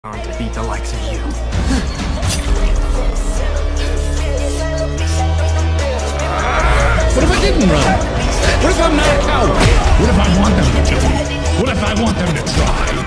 to beat the likes of you. What if I didn't run? What if I'm not a coward? What if I want them to kill me? What if I want them to try?